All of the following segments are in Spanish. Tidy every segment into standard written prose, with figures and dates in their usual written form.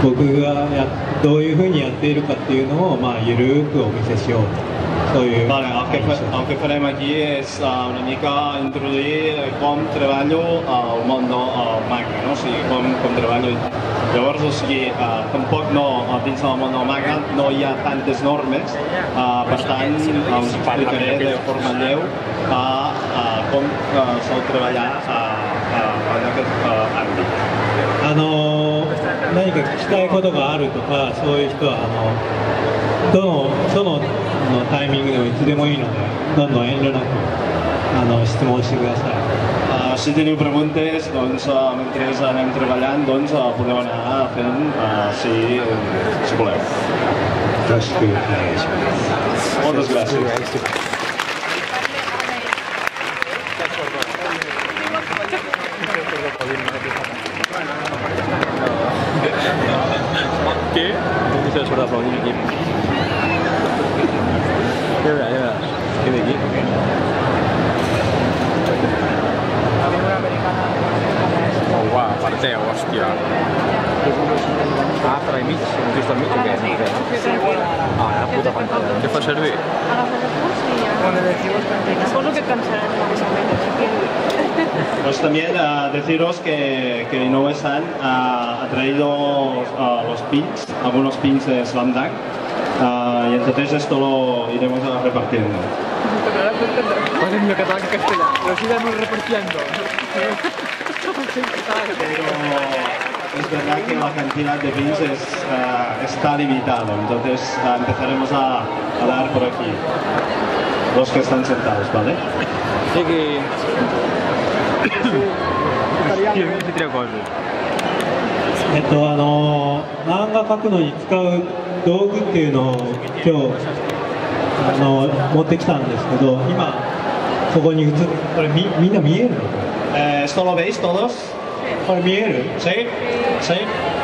僕がどういうふうにやっているかっていうのを、まあ、ゆるくお見せしようと、そういう。 Vale, el que farem aquí és una mica introduir com treballo al món del manga, no? O sigui, com treballo. Llavors, o sigui, tampoc dins del món del manga no hi ha tantes normes, per tant, us explicaré de forma lleu com sol treballar en aquest àmbit. 何か聞きたいことがあるとか、そういう人はどのタイミングでもいつでもいいので、どんどん遠慮なく質問してください。 Si teniu preguntes, doncs, mentre anem treballant, doncs, podeu anar fent si voleu. よろしくお願いします。 Moltes gràcies. ¿Qué? ¿Cómo se suele aplaudir aquí? ¿Qué de aquí? Oh, guau, parteu, hòstia. Però al mig, just al mig o què? La puta pantalla. Què fa servir? Agafes el curs y ya. Suposo que cansarán más o menos. Pues también deciros que Inoue-san ha traído los pins, algunos pins de Slam Dunk, y entonces esto lo iremos repartiendo. Madre mía, catalán y castellano, los iremos repartiendo. Pero es verdad que la cantidad de pins está limitado, entonces empezaremos a dar por aquí los que están sentados, ¿vale? Sí que... 漫画描くのに使う道具っていうのを今日持ってきたんですけど、今ここに映って、これみんな見えるの ？¿Esto lo veis todos? これ見える？ Sí, sí.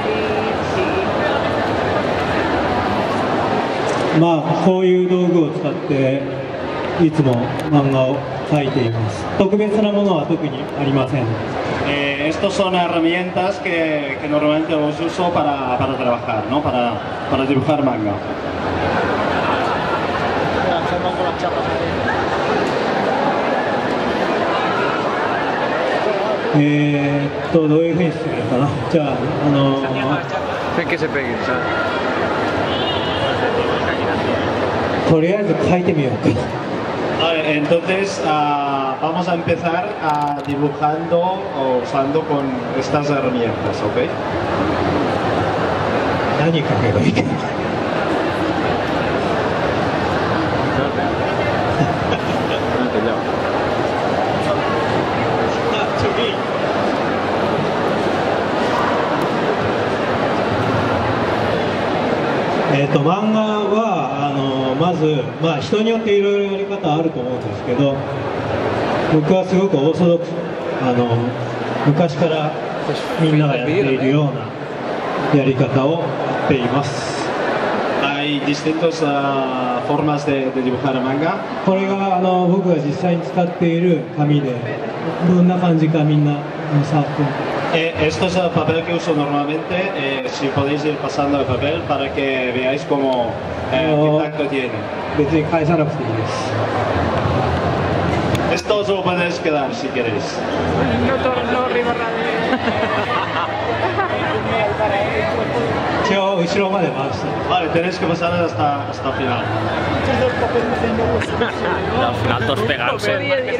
まあこういう道具を使っていつも漫画を描いています。特別なものは特にありません。 Estos son herramientas que normalmente los uso para trabajar, ¿no? Para dibujar manga. どういうふうにするかな。じゃあ que se peguen, ¿sabes? とりあえず描いてみようか。 Vale, entonces vamos a empezar dibujando o usando con estas herramientas, ¿ok? 何描けばいいか。漫画はまず、まあ、人によっていろいろやり方あると思うんですけど、僕はすごくオーソドックス、昔からみんながやっているようなやり方をやっています。 Hay distintas formas de dibujar manga. これが僕が実際に使っている紙で、どんな感じかみんな触ってみて。 Esto es el papel que uso normalmente, si podéis ir pasando el papel para que veáis cómo qué tacto tiene. 別に返さなくていいです。 Esto os lo podéis quedar si queréis. No torno ribarrade. 一応後ろまで回して。 Vale, tenéis que pasar hasta el final. Al final todos pegarse.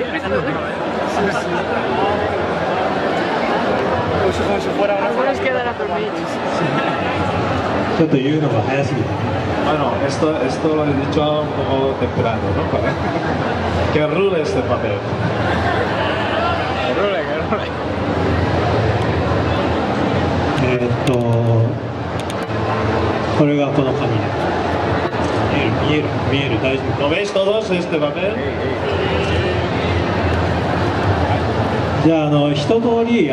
Algunos quedan a dormir. ちょっと言うのが早すぎて。 Bueno, esto lo he dicho un poco temprano, ¿no? Que rule este papel. Que rule. これがこの紙。見える、大丈夫。 ¿Lo veis todos este papel? じゃあ一通り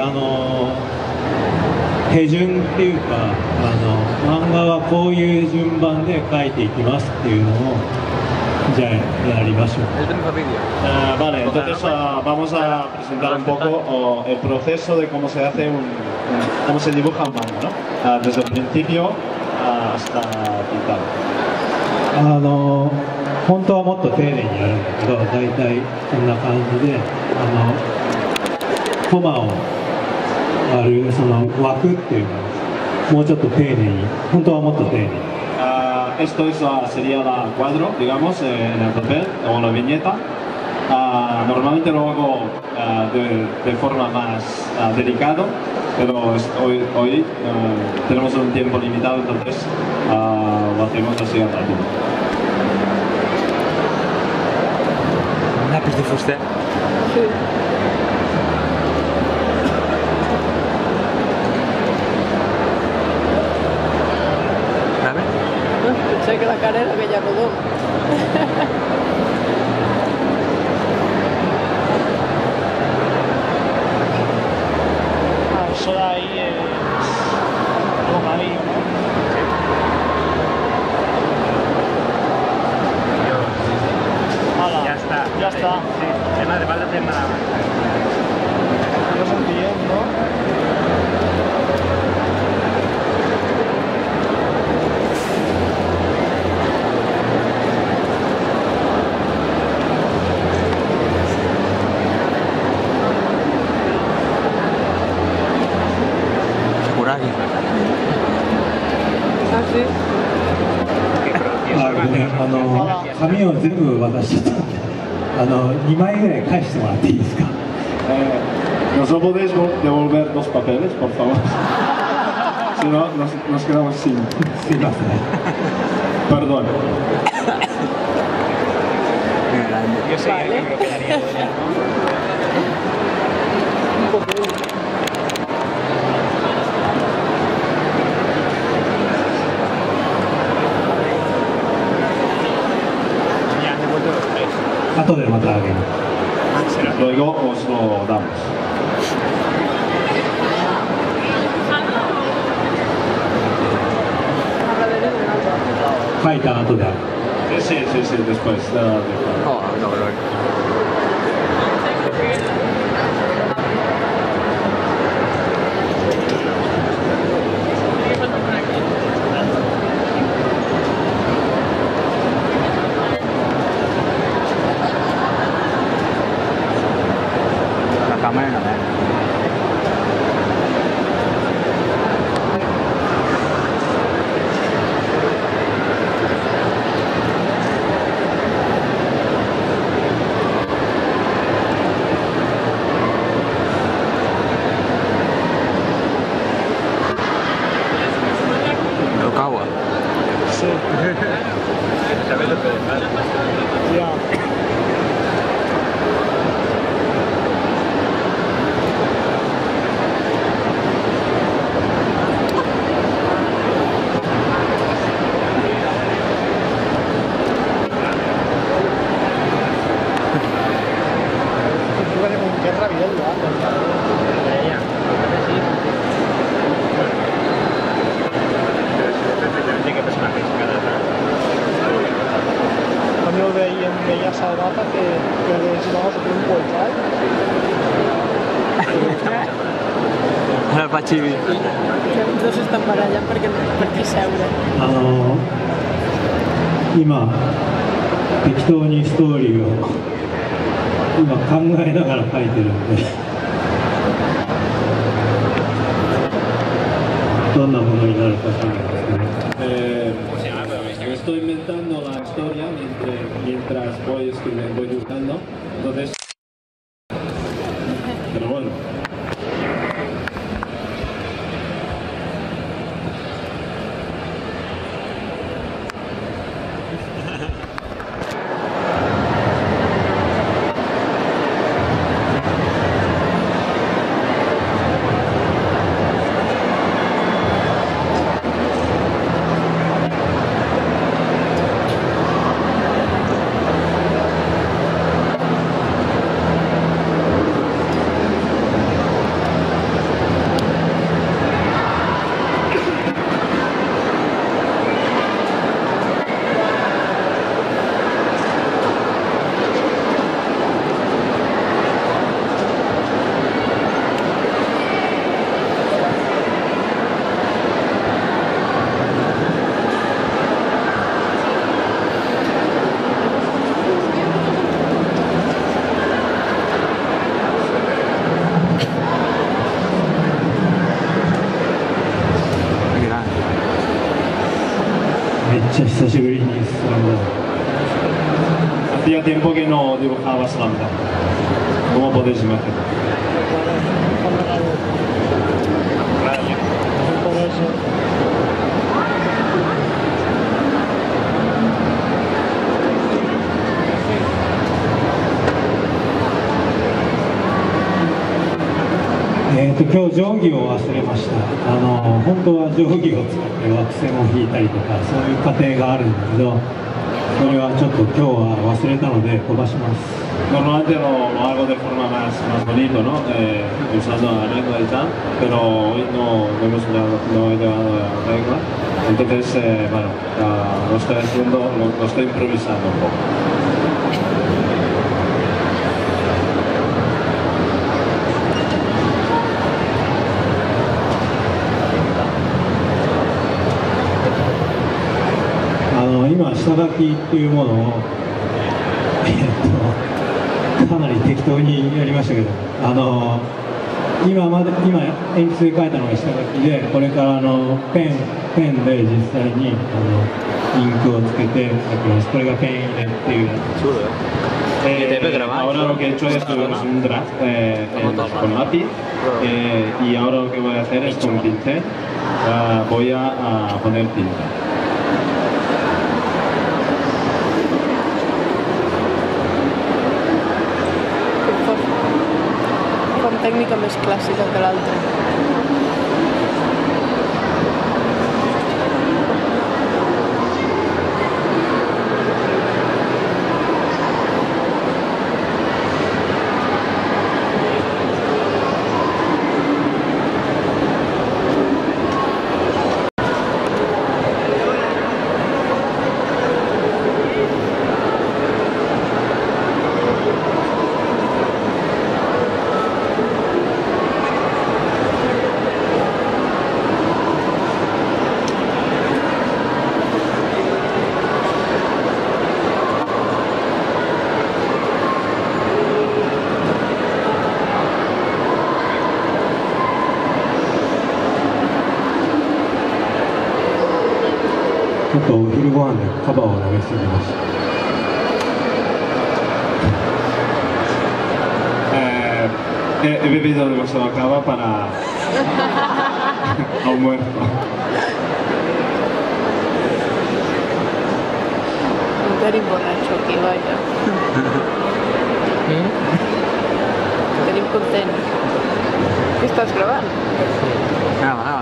手順っていうか漫画はこういう順番で描いていきますっていうのをじゃあやりましょう。 Vale, entonces vamos a presentar un poco el proceso de cómo se hace cómo se dibuja un manga, ¿no? Desde el principio hasta pintar. 本当はもっと丁寧にやるんだけど、だいたいこんな感じでコマを割るその枠っていうのをもうちょっと丁寧に、本当はもっと丁寧に。 Esto sería la cuadro, digamos, en el papel o la viñeta. Normalmente lo hago de forma más delicado, pero hoy tenemos un tiempo limitado, entonces lo hacemos así rápido. Lápiz de fuste. Sí. ¿Sabes? Pensé que la cara era aquella rodó. Eso de ahí es algo amarillo, ¿no? Hala, Ya está. Ya está. Sí, no hace falta hacer nada más. Yo son bien, ¿no? Kuragi. Ah, sí. 紙を全部渡しちゃったんで、2枚ぐらい返してもらっていいですか。 ¿Nos lo podéis devolver dos papeles, por favor? Si no, nos quedamos sin. すいません。 Perdón. Yo sé que creo que daría ya. Un poco. Ya han devuelto los tres. 後でまたあげる。 Luego os lo damos. ¿書いた後である。 Sí, después. Oh, no, pero... La cámara no ve. Lokawa. Sí. ¿Sabes lo que le pasa? Ya. Qué rabioso, Ella. Sí. Perfectamente qué personaje es cada rato. También lo veía en Bella Salvata que si vamos a hacer un portal. Ara fa xivi. Que els dos estan barallant per aquí seure. 今適当にストーリーを今考えながら書いてるんで、どんなものになるかしらですね。 Estoy inventando la historia mientras voy escribiendo, voy dibujando. Entonces. Pero bueno. めっちゃ久しぶりにスラムダンク。 Hacía tiempo que no dibujaba Slam Dunk. ¿Cómo podéis imaginar? Por eso. 今日定規を忘れました。本当は定規を使って枠線を引いたりとかそういう過程があるんだけど、それはちょっと今日は忘れたので飛ばします。 Normalmente lo hago de forma más bonito, ¿no? Usando la regla y tal, pero hoy no he llevado la regla. Entonces, bueno, lo estoy haciendo, lo estoy improvisando un poco. 今下書きっていうものを、かなり適当にやりましたけど、今鉛筆で書いたのが下書きで、これからペンで実際にインクをつけて書きます。これがペン入れっていうやつ。 Ahora lo que he hecho es un draft con lápiz y ahora lo que voy a hacer es con pincel voy a poner tinta. Tècnica més clàssica que l'altra. ちょっとお昼ご飯でカバーを投げすぎました。 He bebido demasiado cava para almuerzo. Un tenim borratxo aquí, vaja. Tenim content. Què estàs gravant? Nada.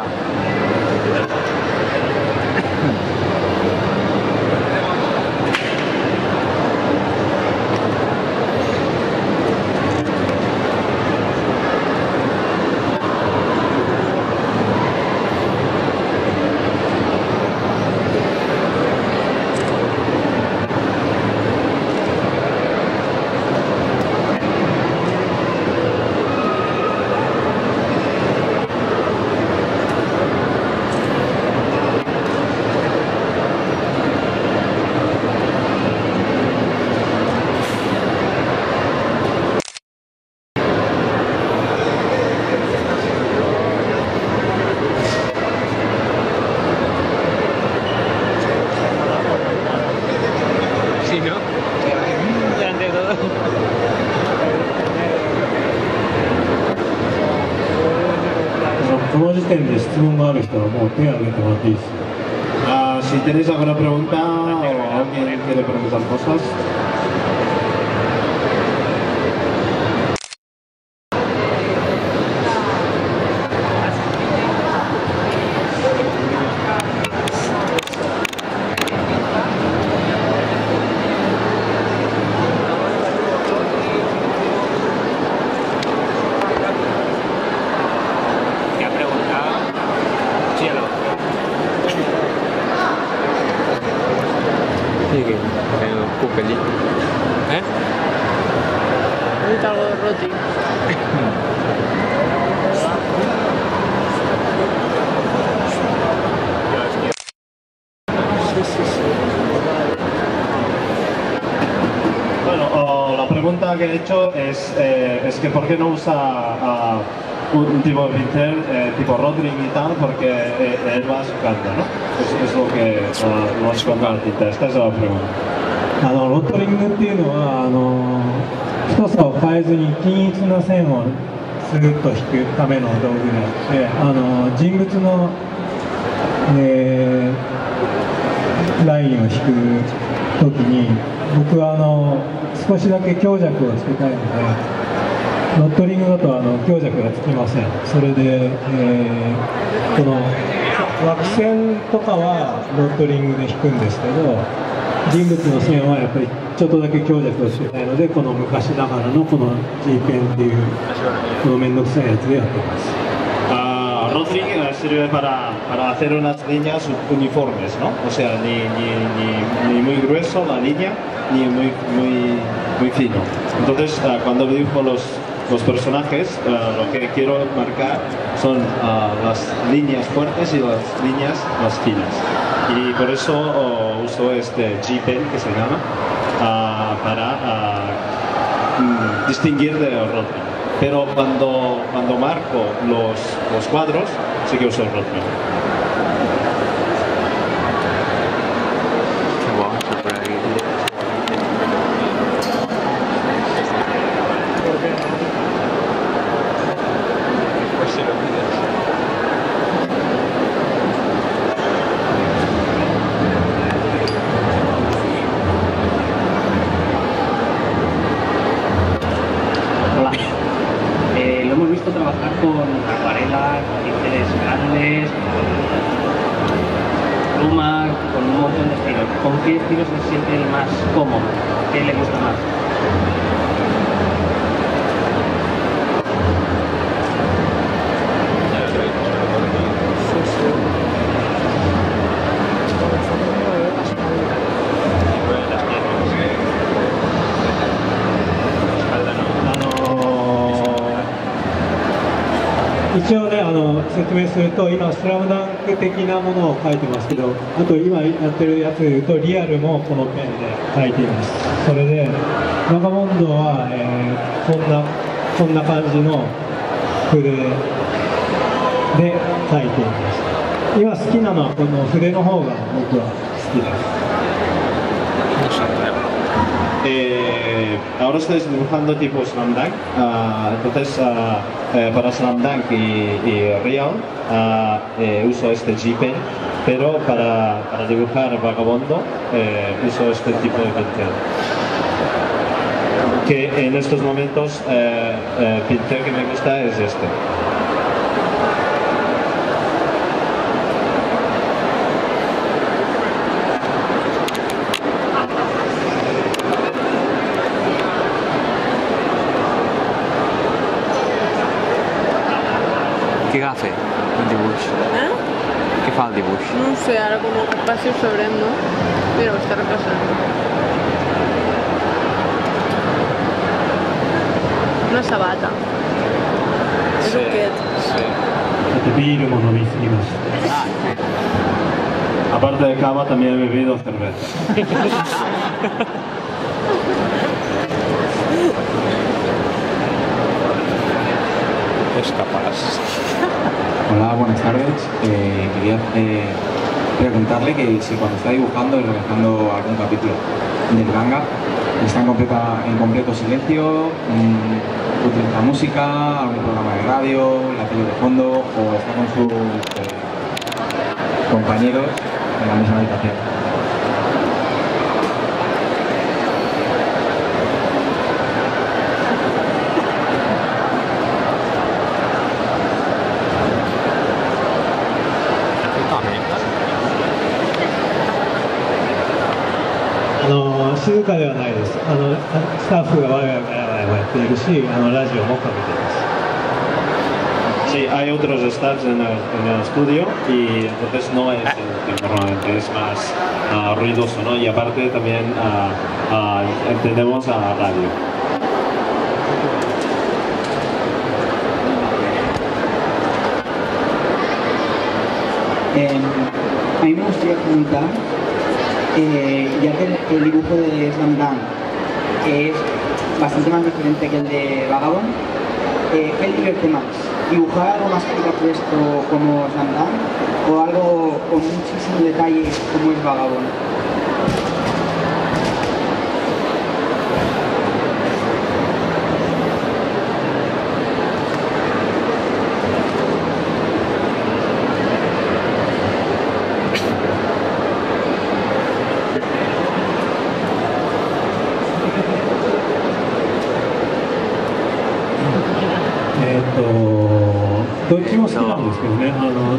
Si tenéis alguna pregunta o alguien quiere preguntar cosas. He dit algo de roti. Bueno, la pregunta que he hecho es que ¿por qué no usa un tipo de pintor tipo Rodri y tal, porque él va sacando, ¿no? Es lo que lo has contado al pintor. Esta es la pregunta. ロットリングっていうのは太さを変えずに均一な線をスルッと引くための道具であって人物の、ラインを引く時に僕は少しだけ強弱をつけたいのでロットリングだと強弱がつきません。それで、この枠線とかはロットリングで引くんですけど人物の線はやっぱりちょっとだけ強弱をつけたいのでこの昔ながらのこの G ペンっていうこの面倒くさいやつでやってます。 Rodri sirve para hacer unas líneas uniformes, ¿no? O sea, ni muy grueso la línea, ni muy fino. Entonces, cuando dibujo los personajes, lo que quiero marcar son las líneas fuertes y las líneas más finas. Y por eso uso este G-Pen, que se llama, para distinguir de Rodri. Pero cuando marco los cuadros, sí que uso el Rodri. Trabajar con acuarelas, pinceles grandes, plumas, con un montón de estilos. ¿Con qué estilo se siente el más cómodo? ¿Qué le gusta más? 一応ね説明すると今スラムダンク的なものを描いてますけどあと今やってるやつでいうとリアルもこのペンで描いています。それでバガボンドは、こんな感じの筆で描いています。今好きなのはこの筆の方が僕は好きです。 Ahora estoy dibujando tipo Slam Dunk, entonces para Slam Dunk y Real uso este G-Pen, pero para dibujar Vagabondo uso este tipo de pincel. Que en estos momentos el pincel que me gusta es este. Què agafa el dibuix? Què fa el dibuix? No ho sé, ara com ho passi ho sabrem, no? Mira, ho està repassant. Una sabata. És un quet. Sí. ビールも飲みすぎました。 Aparte de cava también he bebido cerveza. Es capaz. Hola, buenas tardes. Quería preguntarle que si cuando está dibujando y realizando algún capítulo del manga está en completo silencio, utiliza música, algún programa de radio, la tele de fondo o está con sus compañeros en la misma habitación. 静かではないです。スタッフがワイワイやっているし、ラジオもかけています。 Sí, hay otros staffs en el estudio y entonces no es normalmente, es más ruidoso, ¿no? Y aparte también entendemos a la radio. A mí me gustaría preguntar, ya que el dibujo de Slam Dunk es bastante más diferente que el de Vagabond, ¿qué le divierte más? dibujar algo más caricaturesco como Sandan o algo con muchísimo detalle como es Vagabond. どっちも好きなんですけどね、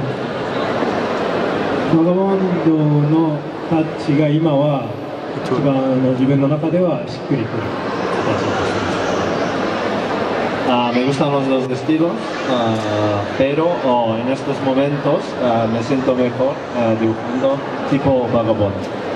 バガボンドのタッチが今は一番自分の中ではしっくりくる形です。 Me gustan los dos estilos, pero en estos momentos me siento mejor dibujando tipo Vagabond.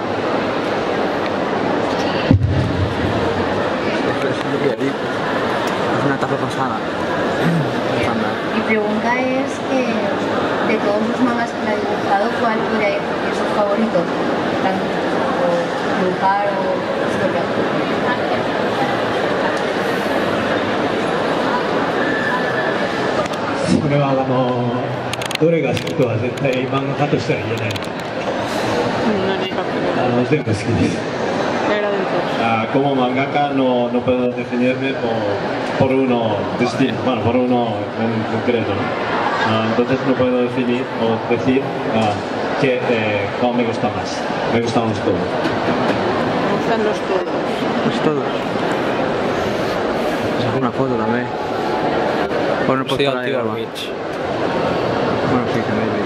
Es una etapa pasada. Mi pregunta es que de todos los mangas que ha dibujado, ¿cuál podría ser su favorito? Tanto dibujar o historia. それはどれが好きとは絶対漫画家としては言えない。全部好きです。 Como mangaka no puedo definirme por uno distinto, bueno, por uno en concreto, ¿no? Entonces no puedo definir o decir cuál me gusta más. Me gustan los todos. Me gustan los todos. Los todos. Es una foto también. Bueno, pues para ahí, bueno, sí, també.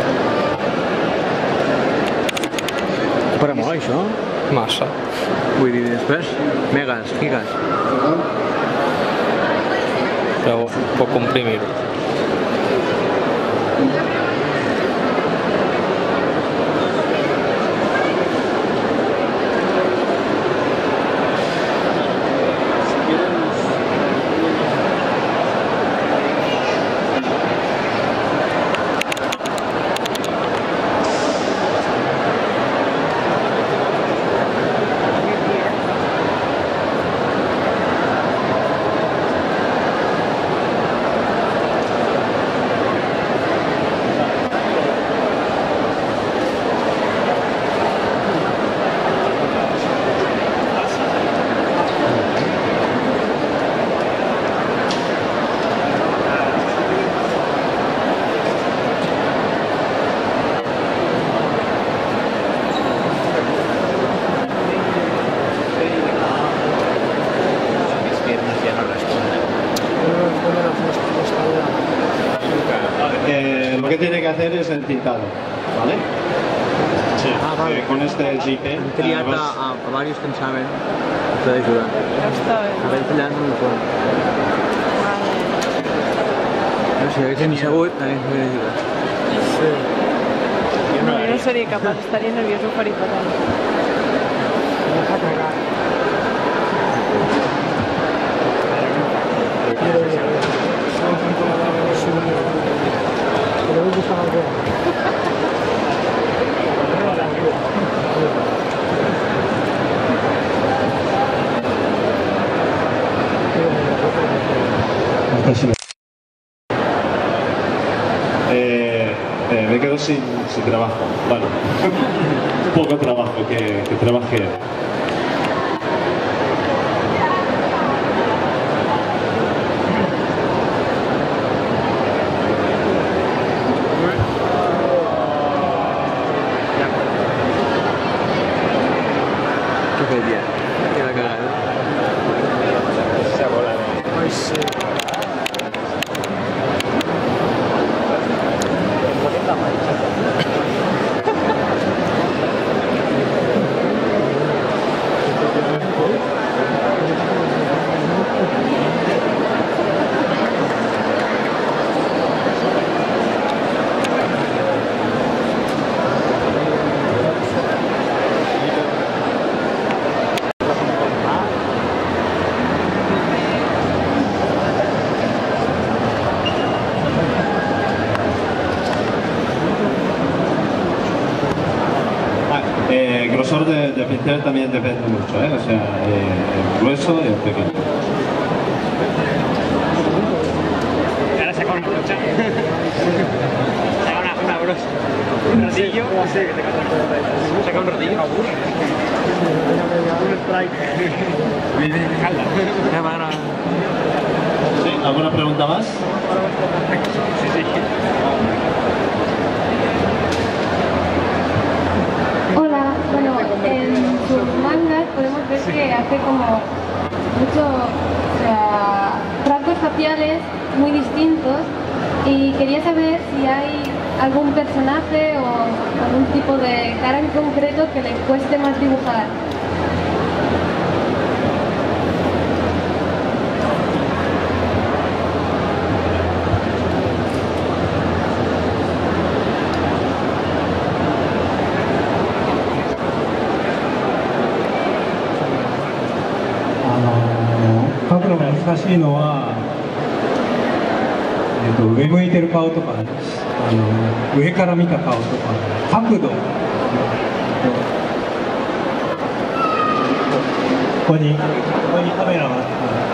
Para molt, això? Massa. Vull dir, després, megas, gigas. Però puc comprimir-ho. Lo que tiene que hacer es el tintado, ¿vale? Sí, vale. Con este JP. Hem triat a diversos que en saben. T'ha d'ajudar. Ja està bé. A veure, tallant no ho fon. No sé, si haguéssim sabut, haguéssim pogut ajudar. Sí. No, jo no seria capaç, estaria nerviós, ho faria fatal. Me quedo sin trabajo. Bueno, poco trabajo que trabajé. Què fet ja? Queda cagat. Se vola. Ai, sí. El grosor de pincel también depende mucho, ¿eh? O sea, el grueso y el pequeño. Ahora se Saca una brocha. Un rodillo. Saca un rodillo. Un strike. Sí, ¿alguna pregunta más? Sí. Hola, bueno, en sus mangas podemos ver que hace como mucho, o sea, rasgos faciales muy distintos y quería saber si hay algún personaje o algún tipo de cara en concreto que le cueste más dibujar. 描くのが難しいのは、上向いてる顔とか、上から見た顔とか、角度、ここにカメラがあって。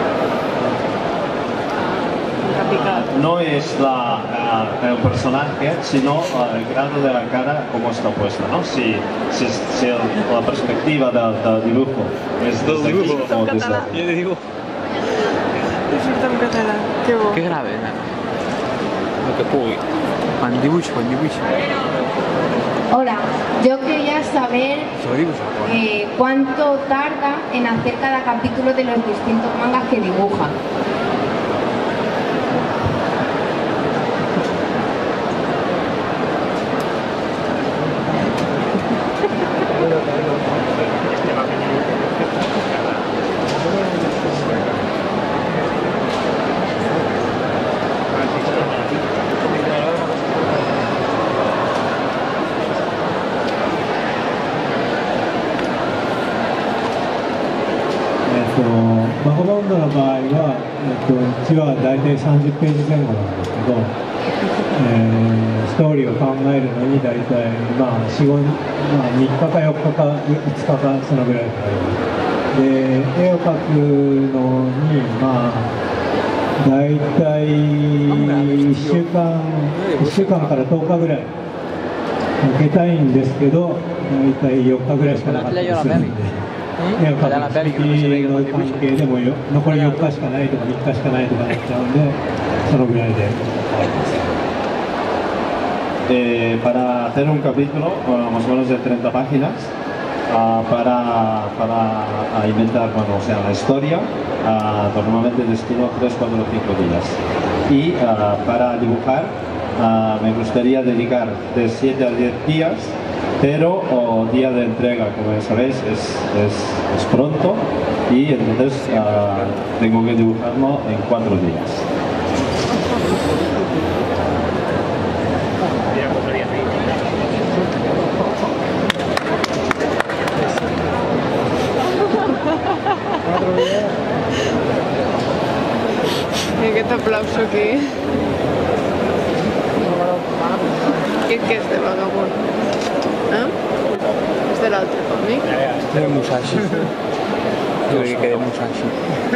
No es el personaje, sino el grado de la cara como está puesta, ¿no? Si la perspectiva del dibujo es desde aquí o desde aquí. Yo te digo. Qué grave, ¿no? Lo que pugui. Quan dibuixo. Hola, yo quería saber cuánto tarda en hacer cada capítulo de los distintos mangas que dibuja. バゴバンドの場合は、1話大体30ページ前後なんですけど、ストーリーを考えるのに大体、3日か4日か5日かそのぐらいかかります。で、絵を描くのに、大体1週間から10日ぐらいかけたいんですけど、大体4日ぐらいしかなかったりするんで。絵を描く時期の関係でも残り4日しかないとか3日しかないとかなっちゃうんで、そのぐらいで。 Para hacer un capítulo, más o menos de 30 páginas, para inventar, la historia, normalmente destino 3, 4 o 5 días. Y para dibujar, me gustaría dedicar de 7 a 10 días, pero día de entrega, como ya sabéis, es pronto y entonces tengo que dibujarlo en 4 días. Mira aquest aplauso aquí. Què és de Vagabond? És de l'altre còmic? De Musashi. Yo creo que de Musashi.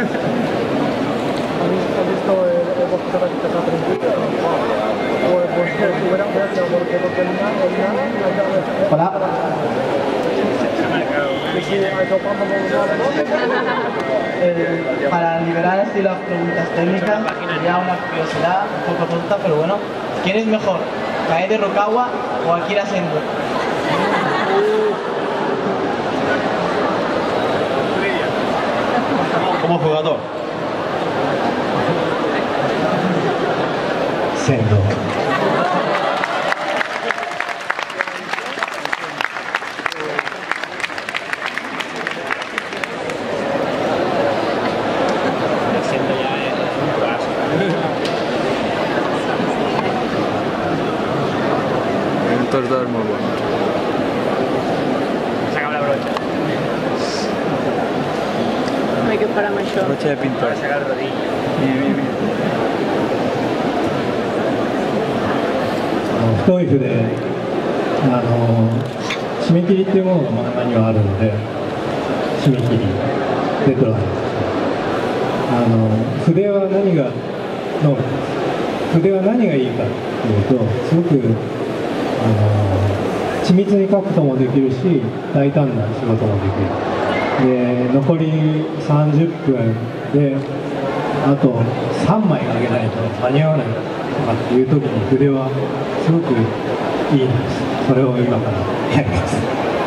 ¿Has visto el bosque de la principio? Pues fuera, porque Hola. Para liberar así las preguntas técnicas, sería una curiosidad un poco tonta, pero bueno. ¿Quién es mejor, Kaede Rukawa o Akira Sendo? Como jugador. Sendo. Estos dos muy buenos. Saca la brocha. Hay que parar amb això. Brocha de pintor. Para sacar el rodillo. Mira. 太い筆で締め切りっていうものが漫画にはあるので、締め切りデッドライン、筆は何が能力です。 筆は何がいいかっていうと、すごく緻密に描くこともできるし、大胆な仕事もできる。で、残り30分であと3枚あげないと間に合わないとかっていう時に筆はすごくいいんです。それを今からやります。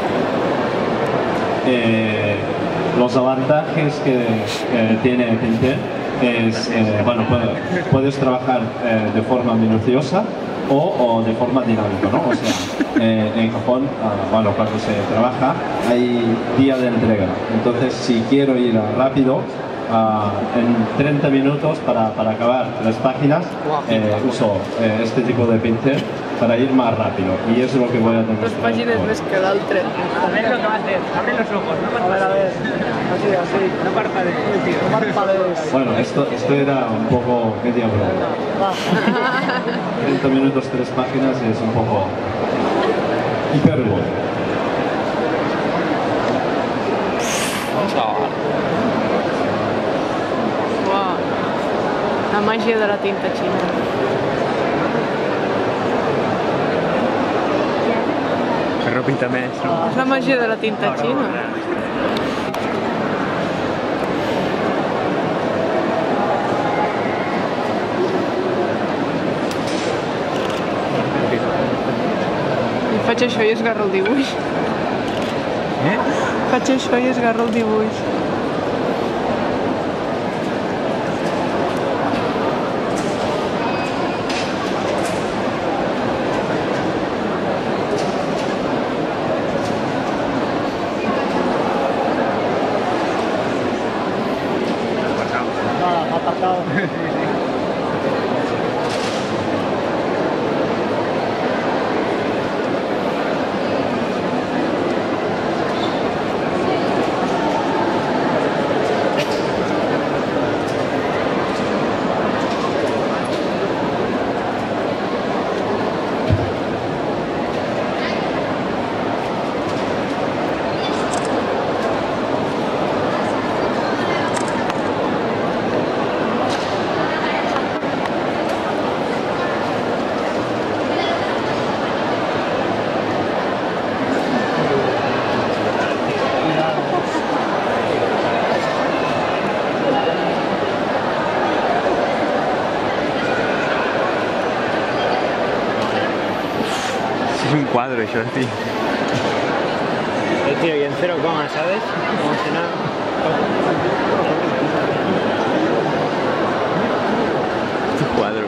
Los avantajes que tiene Pincel es, bueno, puedes trabajar de forma minuciosa o de forma dinámica, ¿no? O sea, en Japón, bueno, cuando se trabaja hay día de entrega. Entonces, si quiero ir rápido, en 30 minutos para acabar 3 páginas, uso este tipo de pincel para ir más rápido, y eso es lo que voy a tener. 2 páginas més que l'altre. A ver lo que va a hacer, abre los ojos, no parpadees. A ver, así, no parpadees, no parpadees. Bueno, esto era un poco media broma. 30 minutos, 3 páginas es un poco hipérbole. Uau, la màgia de la tinta xina. Però pinta més, no? És la màgia de la tinta xina. I faig això i esgarro el dibuix. Faig això i esgarro el dibuix. Es un cuadro això, tío. Tío, y en 0, ¿sabes? Como si nada. Es un cuadro.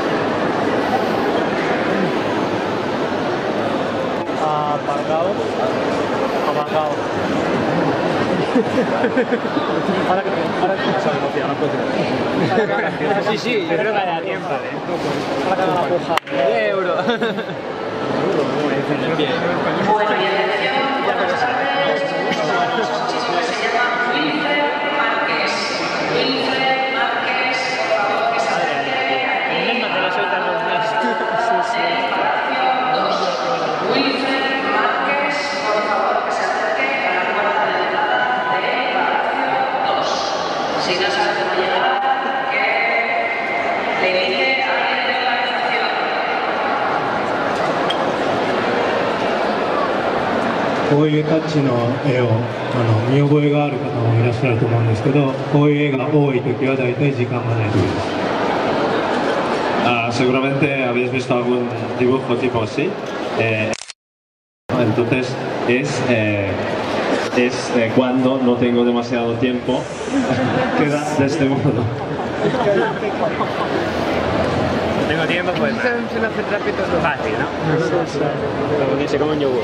Aparcado. Aparcado. Ahora que sí, sí, yo creo que da tiempo. Ahora que la puja. 10 euros. こういうタッチの絵を見覚えがある方もいらっしゃると思うんですけど、こういう絵が多い時は大体時間がない時です。 Seguramente habéis visto algún dibujo tipo así. Entonces es cuando no tengo demasiado tiempo, queda de este modo. No tengo tiempo, pues. Se me hace rápido. Fácil, ¿no? Como que se come un yogur.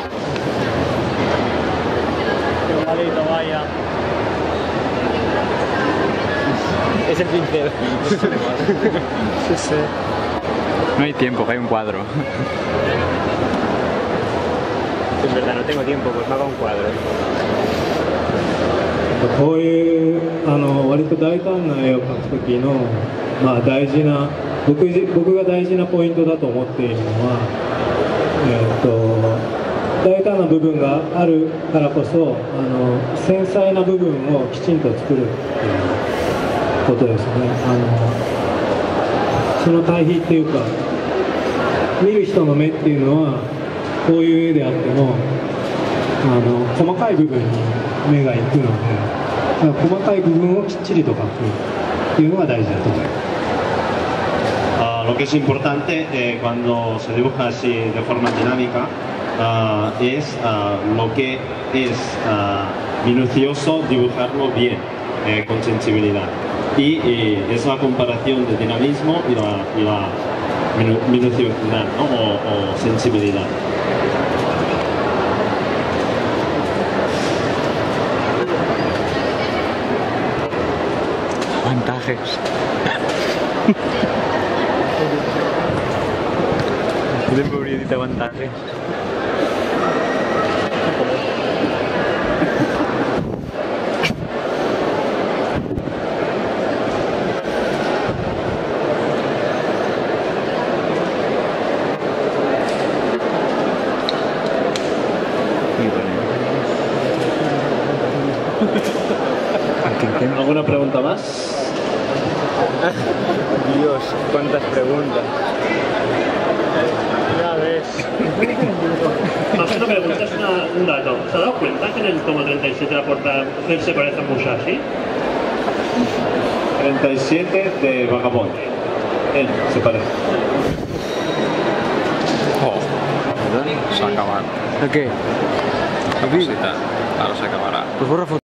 Qué malito, vaya. Es el pincel. Sí, sí. No hay tiempo, que hay un cuadro. Es verdad, no tengo tiempo, pues me hago un cuadro. こういう割と大胆な絵を描く時の、大事な僕が大事なポイントだと思っているのは、大胆な部分があるからこそ繊細な部分をきちんと作るっていうことですね。 その対比っていうか、見る人の目っていうのはこういう絵であっても細かい部分に目が行くので、だから細かい部分をきっちりと描くっていうのが大事だと思います。 Lo que es importante cuando se dibuja así de forma dinámica es lo que es minucioso dibujarlo bien, con sensibilidad. Y es la comparación de dinamismo y la minuciosidad, ¿no? o sensibilidad. Avantajes. Podem veure dit avantatges. ¿Alguna pregunta más? Dios, cuántas preguntas. Ya ves. Más que una pregunta es un dato. ¿Se ha dado cuenta que en el tomo 37 la portada se parece a Musashi? 37 de Vagabond. Él se parece. Oh, s'ha acabat. De què? La publicitat. Ara s'acabarà. Pues borra foto.